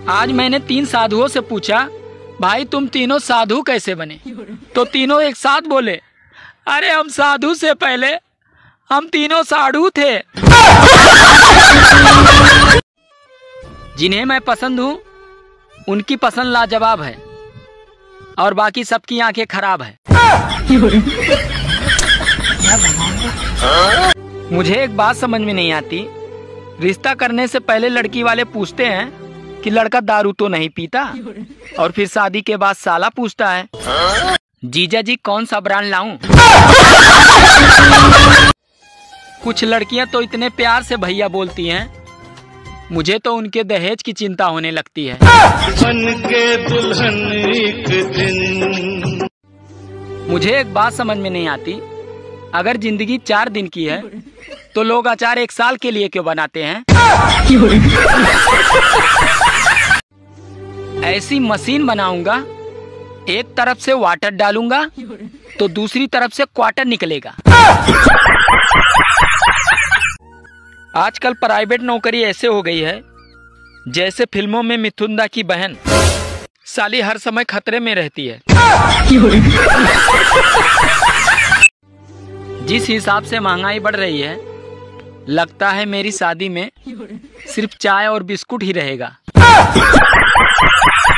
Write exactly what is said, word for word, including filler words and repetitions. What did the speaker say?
आज मैंने तीन साधुओं से पूछा, भाई तुम तीनों साधु कैसे बने? तो तीनों एक साथ बोले, अरे हम साधु से पहले हम तीनों साधु थे। जिन्हें मैं पसंद हूँ उनकी पसंद लाजवाब है और बाकी सबकी आंखें खराब है। मुझे एक बात समझ में नहीं आती, रिश्ता करने से पहले लड़की वाले पूछते हैं कि लड़का दारू तो नहीं पीता, और फिर शादी के बाद साला पूछता है, जीजा जी कौन सा ब्रांड लाऊं? कुछ लड़कियां तो इतने प्यार से भैया बोलती हैं, मुझे तो उनके दहेज की चिंता होने लगती है। बन के दुल्हन एक दिन। मुझे एक बात समझ में नहीं आती, अगर जिंदगी चार दिन की है तो लोग अचार एक साल के लिए क्यों बनाते हैं? ऐसी मशीन बनाऊंगा, एक तरफ से वाटर डालूंगा तो दूसरी तरफ से क्वार्टर निकलेगा। आजकल प्राइवेट नौकरी ऐसे हो गई है जैसे फिल्मों में मिथुन की बहन, साली हर समय खतरे में रहती है। जिस हिसाब से महंगाई बढ़ रही है, लगता है मेरी शादी में सिर्फ चाय और बिस्कुट ही रहेगा।